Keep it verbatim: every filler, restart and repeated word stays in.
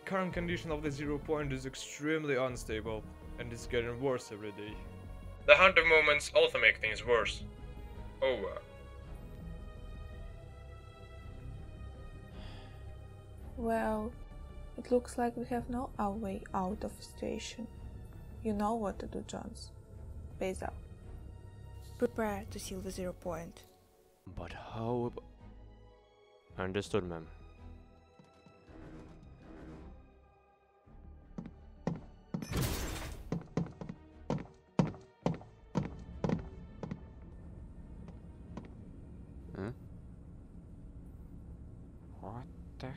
current condition of the zero point is extremely unstable, and it's getting worse every day. The hunter movements also make things worse. Over. Well, it looks like we have no our way out of the situation. You know what to do, Jones. Base out. Prepare to seal the zero point. But how ab- Understood, ma'am. Huh? What the?